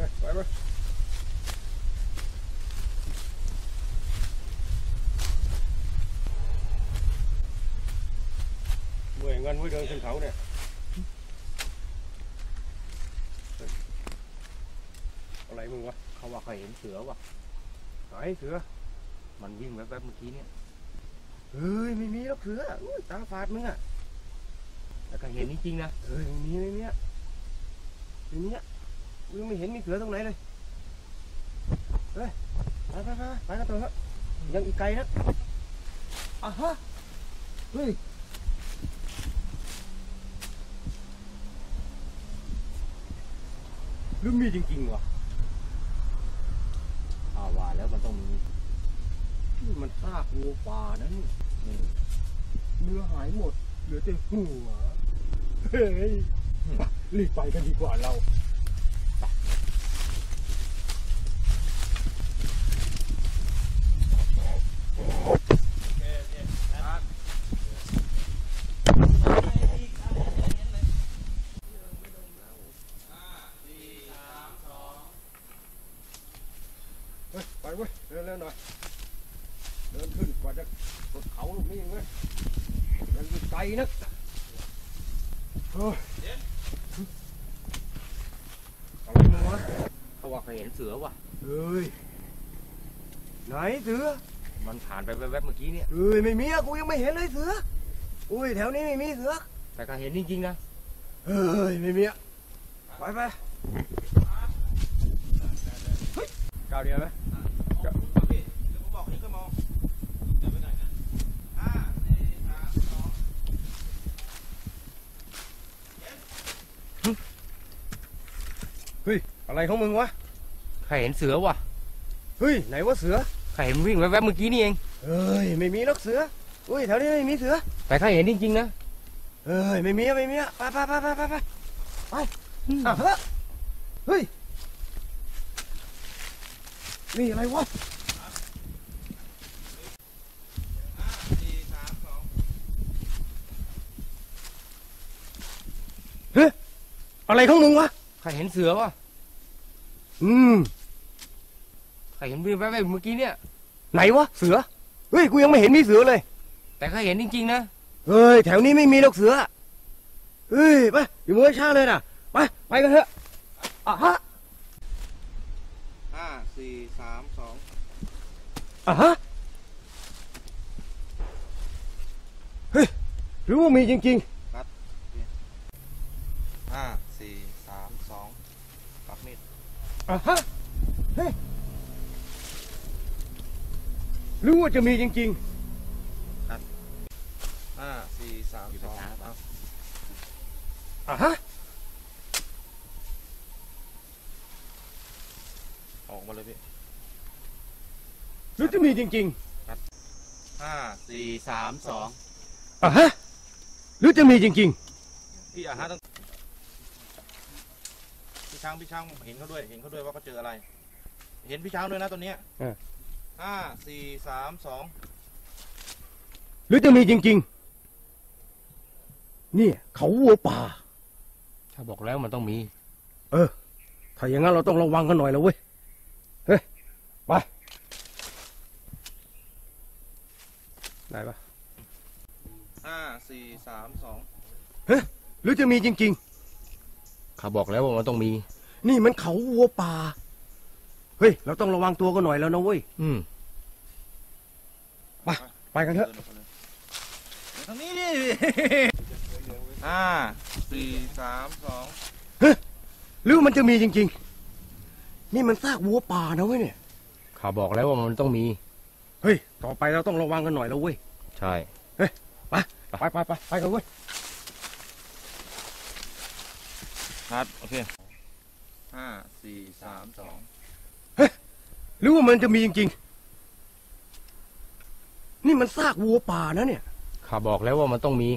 ไปไหมเมื่อยเงินไว้เดินขึ้นเขาเนี่ยอะไรมึงวะเขาว่าเขาเห็นเสือว่ะไหนเสือมันวิ่งแวบๆเมื่อกี้เนี่ยเฮ้ยไม่มีหรอกเสือตาฝาดมึงอ่ะแต่ก็เห็นจริงๆนะเฮ้ยไม่มีไม่มีไม่มีมึงไม่เห็นมีเสือตรงไหนเลยเฮ้ยไปกันต่อครับยังอีกไกลนะอ่ะฮะเฮ้ยหรือมีจริงๆวะว่าแล้วมันต้องมีนี่มันซากวัวป่านะนี่เนื้อหายหมดเหลือแต่หัวเฮ้ยรีบไปกันดีกว่าเราไปเว้ยเร็วๆหน่อยเดินขึ้นกว่าจะสุดเขาลูกนี้เองเว้ยยังอยู่ไกลนักอะไรมึงวะเขาว่าเขาเห็นเสือว่ะเฮ้ยไหนเสือมันผ่านไปแวบๆเมื่อกี้เนี่ยเฮ้ยไม่มีกูยังไม่เห็นเลยเสืออุ้ยแถวนี้ไม่มีเสือแต่ก็เห็นจริงๆนะเฮ้ยไม่มีไปก้าวเดียวไหมเฮ้ยอะไรของมึงวะใครเห็นเสือว่ะเฮ้ยไหนวะเสือใครเห็นวิ่งแวบๆเมื่อกี้นี่เองเฮ้ยไม่มีหรอกเสืออุ้ยแถวนี้ไม่มีเสือแต่ใครเห็นจริงๆนะเฮ้ยไม่มีไปเฮ้ยนี่อะไรวะเฮ้ยอะไรของมึงวะใครเห็นเสือว่ะใครเห็นวิ่งแวบๆเมื่อกี้เนี่ยไหนวะเสือเฮ้ยกูยังไม่เห็นมีเสือเลยแต่ใครเห็นจริงๆนะเฮ้ยแถวนี้ไม่มีหรอกเสือเฮ้ยไปอยู่มือช้าเลยนะไปกันเถอะฮะ 5 4 3 2 ฮะเฮ้ยหรือว่ามีจริงๆครับ5 4 3 2ปักมีดฮะเฮ้ยหรือว่าจะมีจริงๆครับ5 4 3 2 ฮะออกมาเลยพี่หรือจะมีจริงๆครับ5 4 3 2 ฮะหรือจะมีจริงๆพี่ฮะต้องพี่ช้างเห็นเขาด้วยว่าเขาเจออะไรเห็นพี่ช้างด้วยนะตัวเนี้ย5 4 3 2 หรือจะมีจริงๆนี่เขาวัวป่าถ้าบอกแล้วมันต้องมีถ้าอย่างนั้นเราต้องระวังกันหน่อยแล้วเว้ยเฮ้ยไปได้ปะ 5 4 3 2 เฮ้ยหรือจะมีจริงๆเขาบอกแล้วว่ามันต้องมีนี่มันเขาวัวป่าเฮ้ยเราต้องระวังตัวกันหน่อยแล้วนะเว้ยไปกันเถอะทางนี้ดิ5 4 3 2 เฮ้ยหรือมันจะมีจริงๆนี่มันซากวัวป่านะเว้ยเนี่ยเขาบอกแล้วว่ามันต้องมีเฮ้ยต่อไปเราต้องระวังกันหน่อยแล้วเว้ยใช่เฮ้ยไปกันเว้ยครับโอเค5 4 3 2 เฮ้ยหรือว่ามันจะมีจริงๆนี่มันซากวัวป่านะเนี่ยเขาบอกแล้วว่ามันต้องมี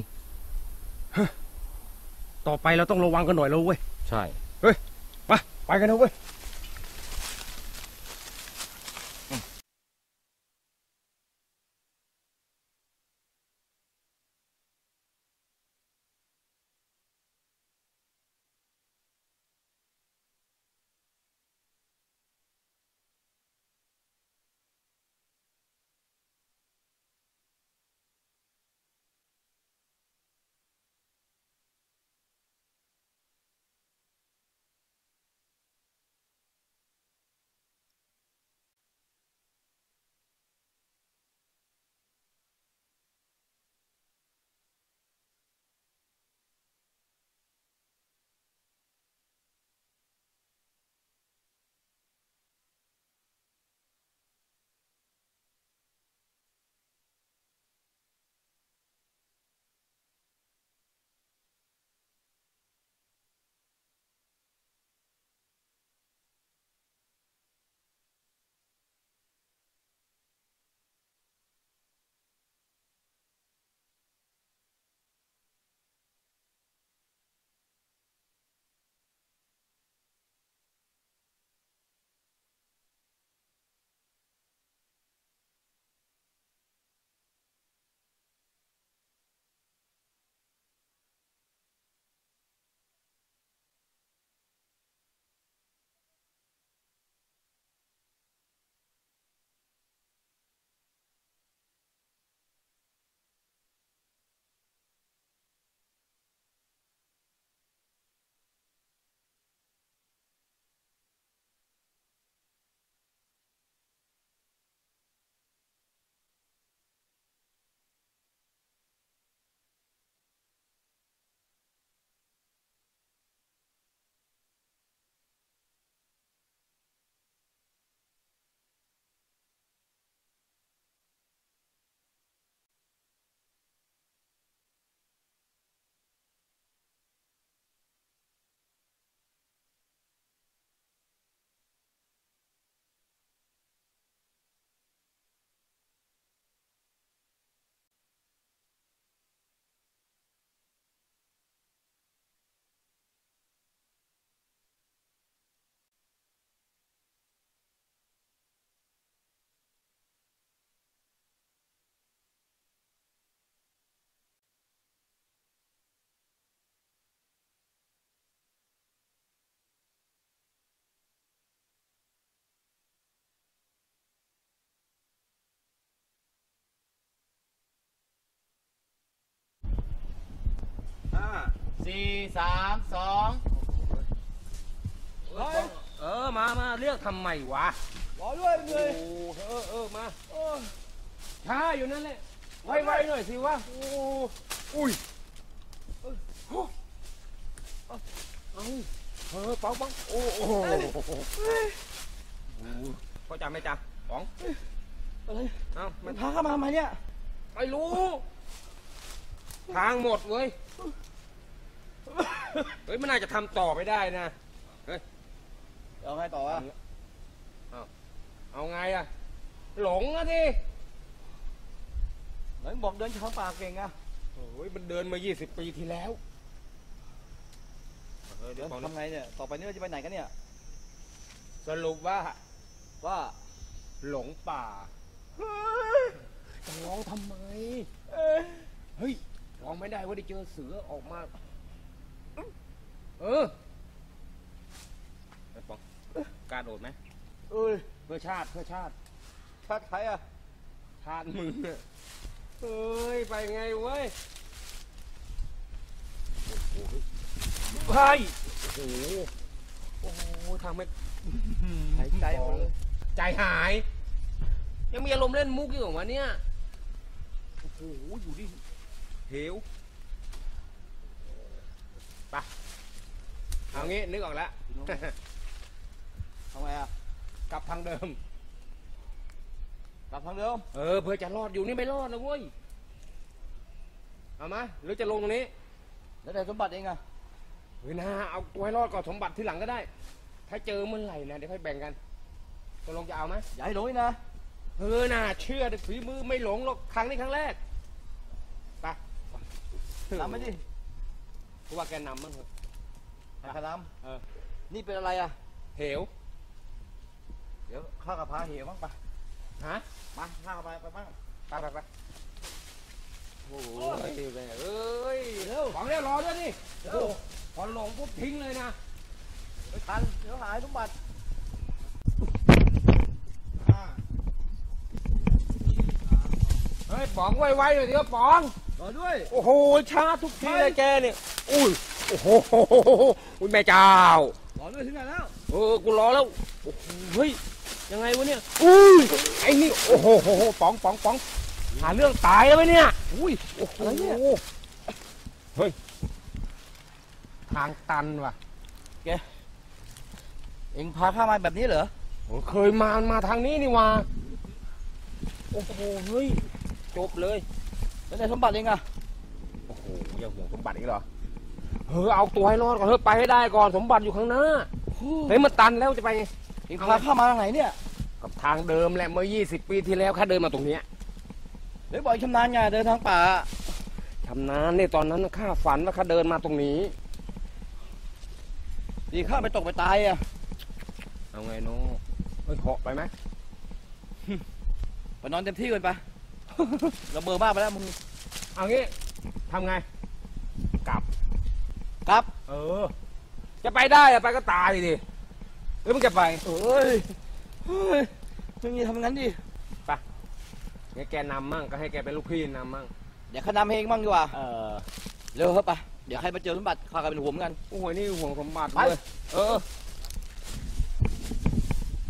ต่อไปเราต้องระวังกันหน่อยแล้วเว้ยใช่เฮ้ยไปกันนะเว้ย 4 3 2 มาเรียกทำไมวะรอด้วยเลยมาช้าอยู่นั่นแหละไวๆหน่อยสิวะอุ้ยป๋องโอ้โหเข้าใจไหมจ๊ะป๋องอะไรเอ้ามันพาเข้ามาทำไมเนี่ยไม่รู้ ทางหมดเว้ย เฮ้ยมันน่าจะทำต่อไปได้นะเอาไงต่ออ่ะเอาไงอะหลงอะดิไหนบอกเดินช้างป่าเก่งอ่ะโอ้ยมันเดินมา20 ปีที่แล้วเดี๋ยวทำไงเนี่ยต่อไปนี้เราจะไปไหนกันเนี่ยสรุปว่าว่าหลงป่าจะร้องทำไม เฮ้ยร้องไม่ได้ว่าได้เจอเสือออกมาไอ้ปองกล้าโดดไหม เพื่อชาติชาติใครอ่ะชาติมึงอะเฮ้ย ไปไงเว้ยเฮ้ยโอ้โหทำให้หายใจหมดเลยใจหาย ยังมีอารมณ์เล่นมุกอยู่เหรอวะเนี่ยโอ้โหอยู่ดิเหวไปเอางี้นึกออกแล้วทำไงอ่ะกลับทางเดิมกลับทางเดิมเพื่อจะรอดอยู่นี่ไม่รอดนะเว้ย เอามาหรือจะลงตรงนี้แล้วแต่สมบัติเองอ่ะเฮ้ยนะเอาตัวให้รอดก่อนสมบัติที่หลังก็ได้ ถ้าเจอเมื่อไหร่นะเดี๋ยวค่อยแบ่งกันตกลงจะเอาไหมอย่าให้หลงนี่นะน่าเชื่อดิฝีมือไม่หลงหรอกครั้งนี้ครั้งแรกไปนำไปดิกูว่าแกนำมั้งเถอะขนำนี่เป็นอะไรอ่ะเหวเดี๋ยวข้ากับพาเหวมั้งไปฮะมาข้ากับไปบ้างไปโอ้ยแม่เอ้ยเร็วของเร็วรอด้วยนี่โอ้โหพอหลงปุ๊บทิ้งเลยนะไม่ทันเดี๋ยวหายสมบัติเฮ้ยป๋องไวๆหน่อยดิวะป๋องรอด้วยโอ้โหช้าทุกทีเลยแกเนี่ยอุ้ยโอ้โหอุ้ยแม่เจ้ารอด้วยถึงไหนแล้วกูรอแล้วโอ้โหเฮ้ยยังไงวะเนี่ยอุ้ยไอ้นี่โอ้โหป๋องหาเรื่องตายแล้วไหมเนี่ยอุ้ยโอ้โหเฮ้ยทางตันว่ะเอ็งพาข้ามาแบบนี้เหรอผมเคยมาทางนี้นี่ว่าโอ้โหเฮ้ยจบเลยแล้วแต่สมบัติเองอ่ะโอ้โหยังห่วงสมบัติอีกเหรอเอาตัวให้รอดก่อนไปให้ได้ก่อนสมบัติอยู่ข้างหน้าเฮ้ยมันตันแล้วจะไปไงเอ็งพาข้ามาทางไหนเนี่ยกับทางเดิมแหละเมื่อ20 ปีที่แล้วข้าเดินมาตรงเนี้ยเดี๋ยวบอกชำนาญไงเดินทางป่าทำนานเนี่ยตอนนั้นข้าฝันว่าข้าเดินมาตรงนี้ดีข้าไปตกไปตายอ่ะเอาไงโน้เฮ้ยเหาะไปไหมไปนอนเต็มที่ก่อนไป เราเบอร์บ้าไปแล้วมึงเอางี้ทำไงกลับครับจะไปได้อะไปก็ตายดิหรือมึงจะไปเฮ้ยมึงอย่าทำงั้นดิงั้นแกนำมั่งก็ให้แกเป็นลูกพี่นำมั่งเดี๋ยวข้านำเองบ้างดีกว่าเร็วเฮ้ยไปเดี๋ยวใครมาเจอสมบัติข้าก็เป็นห่วงเหมือนกันโอ้ยนี่ห่วงสมบัติไปเลย